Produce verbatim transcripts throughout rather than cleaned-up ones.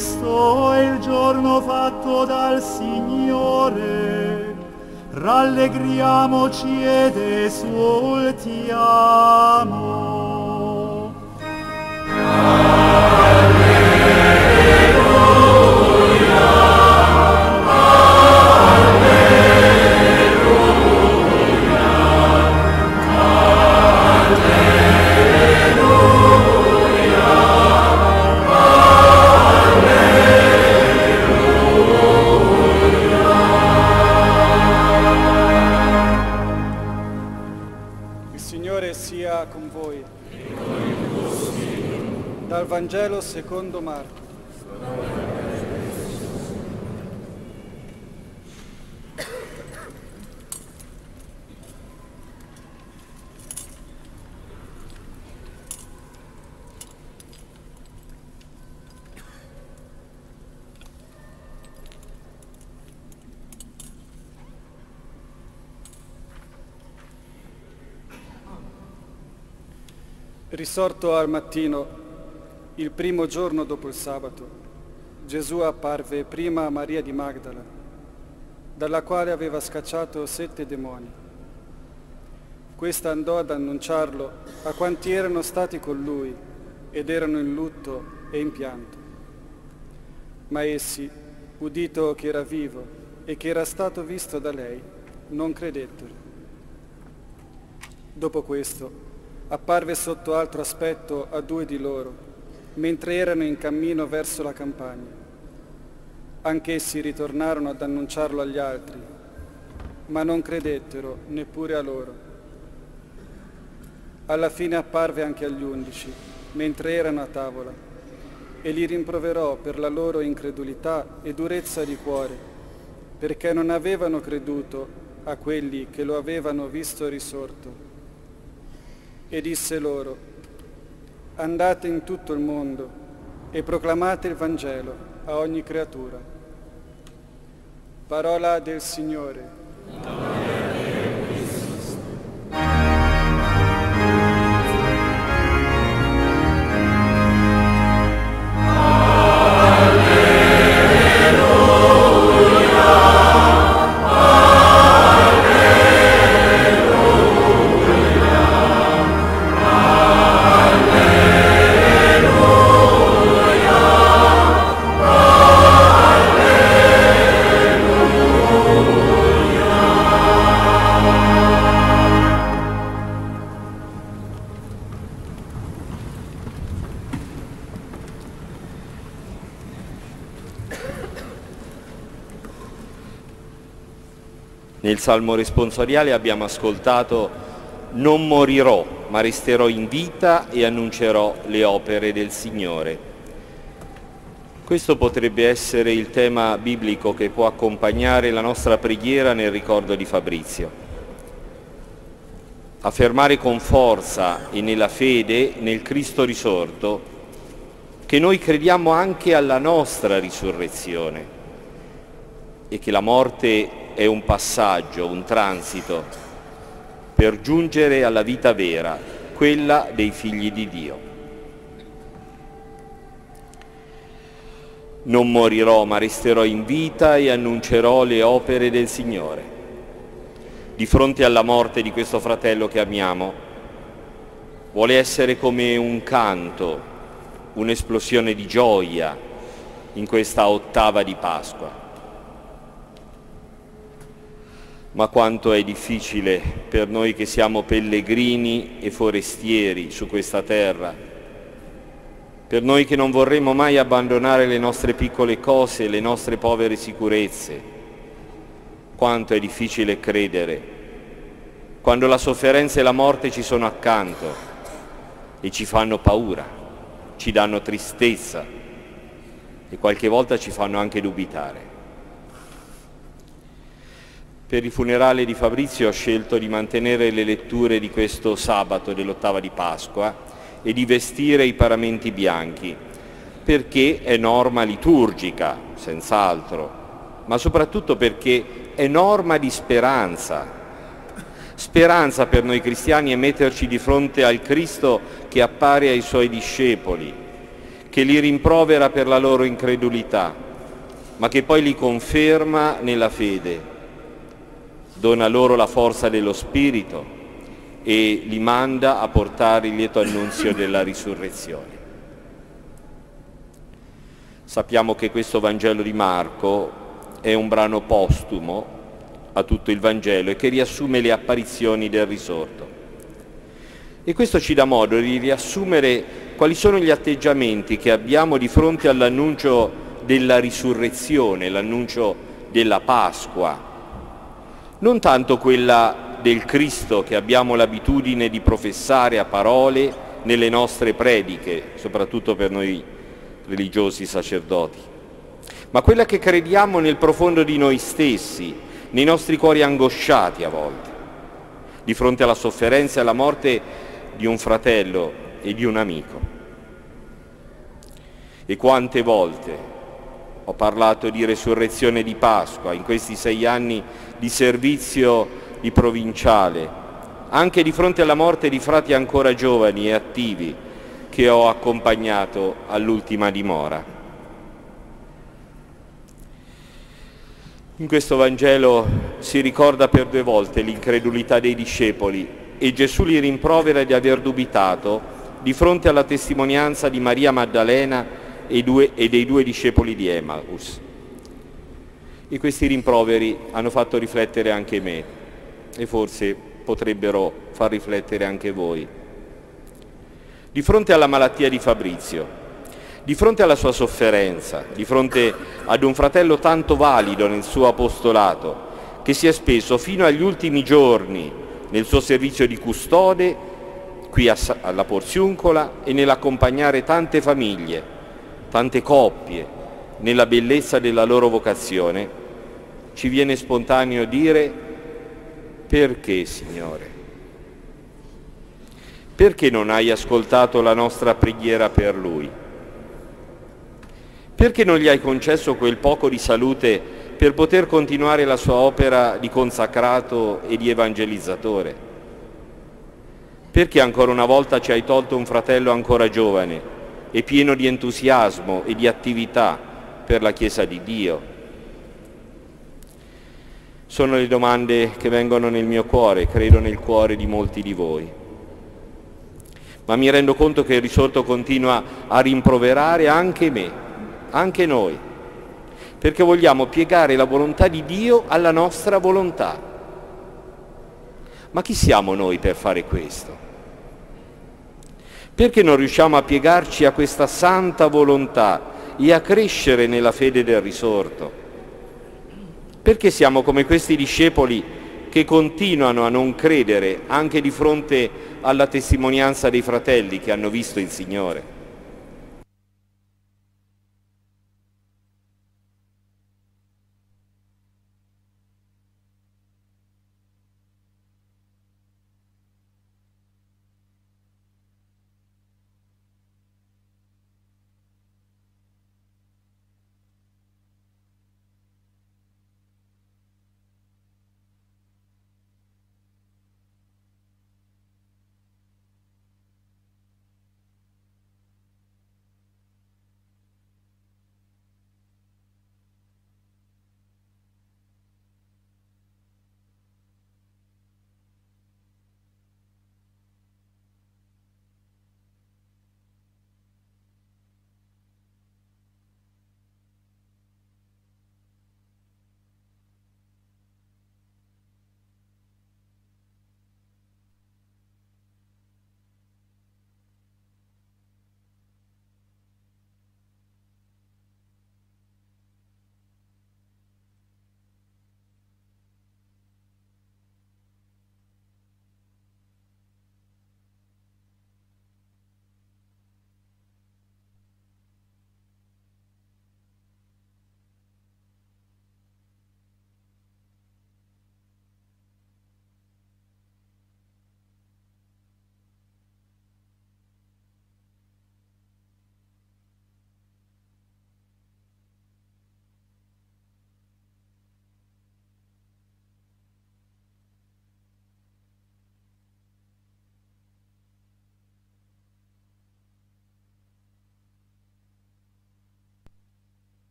questo è il giorno fatto dal Signore, rallegriamoci ed esultiamo. Con voi. Dal Vangelo secondo Marco. Risorto al mattino, il primo giorno dopo il sabato, Gesù apparve prima a Maria di Magdala, dalla quale aveva scacciato sette demoni. Questa andò ad annunciarlo a quanti erano stati con lui ed erano in lutto e in pianto. Ma essi, udito che era vivo e che era stato visto da lei, non credettero. Dopo questo, apparve sotto altro aspetto a due di loro, mentre erano in cammino verso la campagna. Anch'essi ritornarono ad annunciarlo agli altri, ma non credettero neppure a loro. Alla fine apparve anche agli undici, mentre erano a tavola, e li rimproverò per la loro incredulità e durezza di cuore, perché non avevano creduto a quelli che lo avevano visto risorto. E disse loro: andate in tutto il mondo e proclamate il Vangelo a ogni creatura. Parola del Signore. Nel Salmo responsoriale abbiamo ascoltato: non morirò, ma resterò in vita e annuncerò le opere del Signore. Questo potrebbe essere il tema biblico che può accompagnare la nostra preghiera nel ricordo di Fabrizio. Affermare con forza e nella fede nel Cristo risorto che noi crediamo anche alla nostra risurrezione e che la morte è un passaggio, un transito per giungere alla vita vera, quella dei figli di Dio. Non morirò, ma resterò in vita e annuncerò le opere del Signore. Di fronte alla morte di questo fratello che amiamo, vuole essere come un canto, un'esplosione di gioia in questa ottava di Pasqua. Ma quanto è difficile per noi che siamo pellegrini e forestieri su questa terra, per noi che non vorremmo mai abbandonare le nostre piccole cose, le nostre povere sicurezze. Quanto è difficile credere quando la sofferenza e la morte ci sono accanto e ci fanno paura, ci danno tristezza e qualche volta ci fanno anche dubitare. Per il funerale di Fabrizio ho scelto di mantenere le letture di questo sabato dell'ottava di Pasqua e di vestire i paramenti bianchi, perché è norma liturgica, senz'altro, ma soprattutto perché è norma di speranza. Speranza per noi cristiani è metterci di fronte al Cristo che appare ai Suoi discepoli, che li rimprovera per la loro incredulità, ma che poi li conferma nella fede, dona loro la forza dello Spirito e li manda a portare il lieto annunzio della risurrezione. Sappiamo che questo Vangelo di Marco è un brano postumo a tutto il Vangelo e che riassume le apparizioni del risorto. E questo ci dà modo di riassumere quali sono gli atteggiamenti che abbiamo di fronte all'annuncio della risurrezione, l'annuncio della Pasqua. Non tanto quella del Cristo che abbiamo l'abitudine di professare a parole nelle nostre prediche, soprattutto per noi religiosi sacerdoti, ma quella che crediamo nel profondo di noi stessi, nei nostri cuori angosciati a volte, di fronte alla sofferenza e alla morte di un fratello e di un amico. E quante volte ho parlato di resurrezione di Pasqua in questi sei anni di servizio di provinciale, anche di fronte alla morte di frati ancora giovani e attivi che ho accompagnato all'ultima dimora. In questo Vangelo si ricorda per due volte l'incredulità dei discepoli e Gesù li rimprovera di aver dubitato di fronte alla testimonianza di Maria Maddalena e, due, e dei due discepoli di Emmaus. E questi rimproveri hanno fatto riflettere anche me e forse potrebbero far riflettere anche voi. Di fronte alla malattia di Fabrizio, di fronte alla sua sofferenza, di fronte ad un fratello tanto valido nel suo apostolato, che si è speso fino agli ultimi giorni nel suo servizio di custode, qui alla Porziuncola, e nell'accompagnare tante famiglie, tante coppie, nella bellezza della loro vocazione, ci viene spontaneo dire: perché, Signore? Perché non hai ascoltato la nostra preghiera per lui? Perché non gli hai concesso quel poco di salute per poter continuare la sua opera di consacrato e di evangelizzatore? Perché ancora una volta ci hai tolto un fratello ancora giovane e pieno di entusiasmo e di attività per la Chiesa di Dio? Sono le domande che vengono nel mio cuore, credo nel cuore di molti di voi. Ma mi rendo conto che il risorto continua a rimproverare anche me, anche noi, perché vogliamo piegare la volontà di Dio alla nostra volontà. Ma chi siamo noi per fare questo? Perché non riusciamo a piegarci a questa santa volontà e a crescere nella fede del risorto? Perché siamo come questi discepoli che continuano a non credere anche di fronte alla testimonianza dei fratelli che hanno visto il Signore?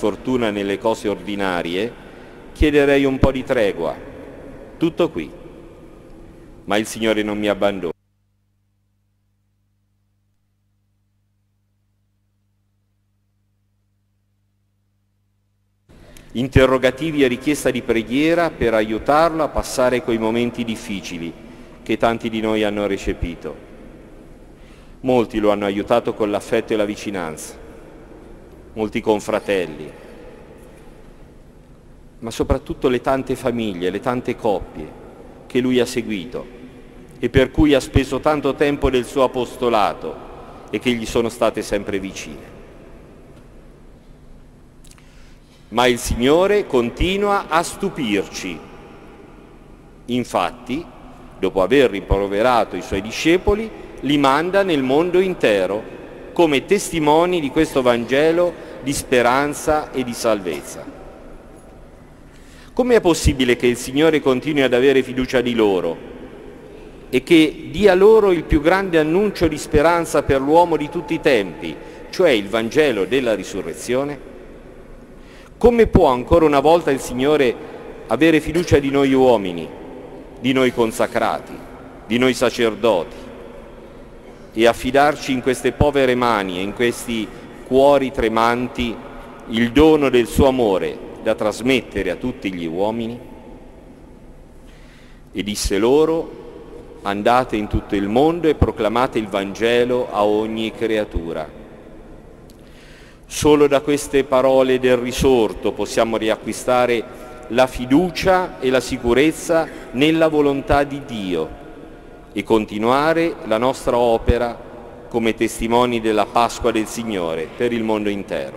sfortuna nelle cose ordinarie, chiederei un po' di tregua. Tutto qui. Ma il Signore non mi abbandona. Interrogativi e richiesta di preghiera per aiutarlo a passare quei momenti difficili che tanti di noi hanno recepito. Molti lo hanno aiutato con l'affetto e la vicinanza, molti confratelli, ma soprattutto le tante famiglie, le tante coppie che lui ha seguito e per cui ha speso tanto tempo del suo apostolato e che gli sono state sempre vicine. Ma il Signore continua a stupirci. Infatti, dopo aver rimproverato i Suoi discepoli, li manda nel mondo intero come testimoni di questo Vangelo di speranza e di salvezza. Com'è possibile che il Signore continui ad avere fiducia di loro e che dia loro il più grande annuncio di speranza per l'uomo di tutti i tempi, cioè il Vangelo della risurrezione? Come può ancora una volta il Signore avere fiducia di noi uomini, di noi consacrati, di noi sacerdoti e affidarci in queste povere mani e in questi cuori tremanti il dono del suo amore da trasmettere a tutti gli uomini? E disse loro: andate in tutto il mondo e proclamate il Vangelo a ogni creatura. Solo da queste parole del risorto possiamo riacquistare la fiducia e la sicurezza nella volontà di Dio e continuare la nostra opera come testimoni della Pasqua del Signore per il mondo intero.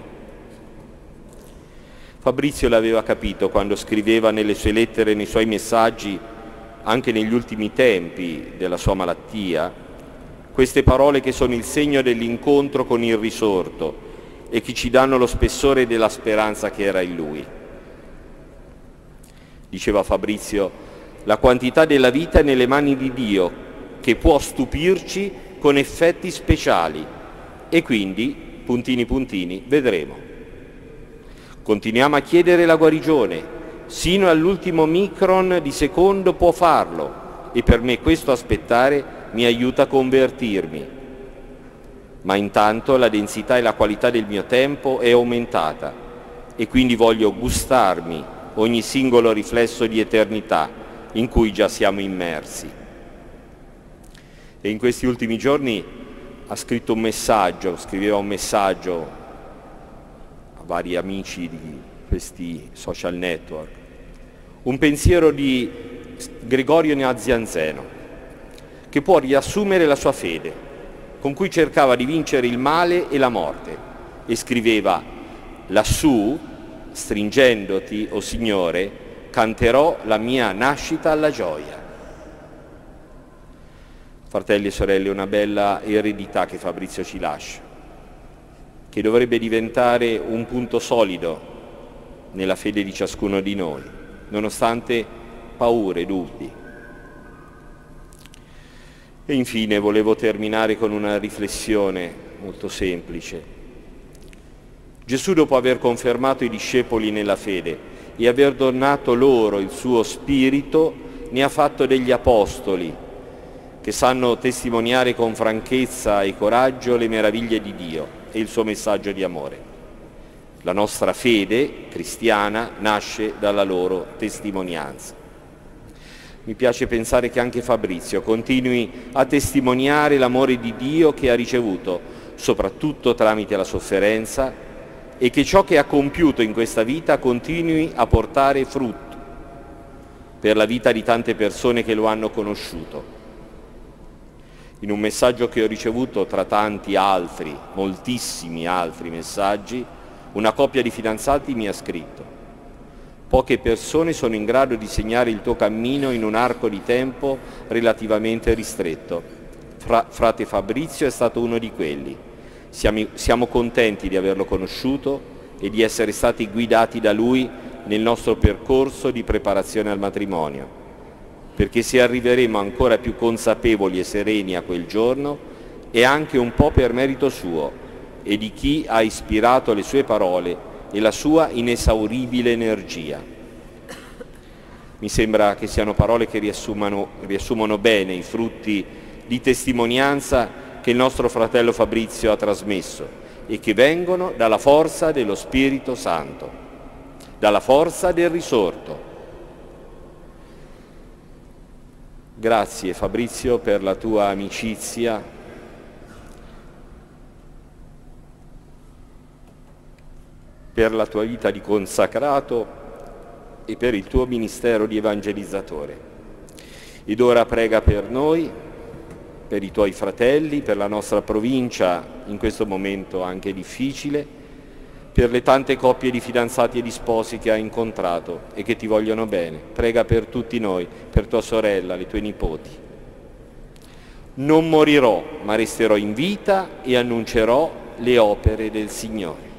Fabrizio l'aveva capito quando scriveva nelle sue lettere, nei suoi messaggi, anche negli ultimi tempi della sua malattia, queste parole che sono il segno dell'incontro con il risorto e che ci danno lo spessore della speranza che era in Lui. Diceva Fabrizio: la quantità della vita è nelle mani di Dio, che può stupirci con effetti speciali e quindi, puntini puntini, vedremo. Continuiamo a chiedere la guarigione, sino all'ultimo micron di secondo può farlo e per me questo aspettare mi aiuta a convertirmi. Ma intanto la densità e la qualità del mio tempo è aumentata e quindi voglio gustarmi ogni singolo riflesso di eternità in cui già siamo immersi. E in questi ultimi giorni ha scritto un messaggio, scriveva un messaggio a vari amici di questi social network, un pensiero di Gregorio Nazianzeno che può riassumere la sua fede, con cui cercava di vincere il male e la morte, e scriveva: lassù, stringendoti, o Signore, canterò la mia nascita alla gioia. Fratelli e sorelle, una bella eredità che Fabrizio ci lascia, che dovrebbe diventare un punto solido nella fede di ciascuno di noi, nonostante paure e dubbi. E infine volevo terminare con una riflessione molto semplice. Gesù, dopo aver confermato i discepoli nella fede e aver donato loro il suo spirito, ne ha fatto degli apostoli che sanno testimoniare con franchezza e coraggio le meraviglie di Dio e il suo messaggio di amore. La nostra fede cristiana nasce dalla loro testimonianza. Mi piace pensare che anche Fabrizio continui a testimoniare l'amore di Dio che ha ricevuto, soprattutto tramite la sofferenza, e che ciò che ha compiuto in questa vita continui a portare frutto per la vita di tante persone che lo hanno conosciuto. In un messaggio che ho ricevuto tra tanti altri, moltissimi altri messaggi, una coppia di fidanzati mi ha scritto: poche persone sono in grado di segnare il tuo cammino in un arco di tempo relativamente ristretto. Fra, frate Fabrizio è stato uno di quelli. Siamo, siamo contenti di averlo conosciuto e di essere stati guidati da lui nel nostro percorso di preparazione al matrimonio, perché se arriveremo ancora più consapevoli e sereni a quel giorno è anche un po' per merito suo e di chi ha ispirato le sue parole e la sua inesauribile energia. Mi sembra che siano parole che riassumano, riassumono bene i frutti di testimonianza che il nostro fratello Fabrizio ha trasmesso e che vengono dalla forza dello Spirito Santo, dalla forza del risorto. Grazie Fabrizio per la tua amicizia, per la tua vita di consacrato e per il tuo ministero di evangelizzatore. Ed ora prega per noi, per i tuoi fratelli, per la nostra provincia in questo momento anche difficile, per le tante coppie di fidanzati e di sposi che hai incontrato e che ti vogliono bene. Prega per tutti noi, per tua sorella, le tue nipoti. Non morirò, ma resterò in vita e annuncerò le opere del Signore.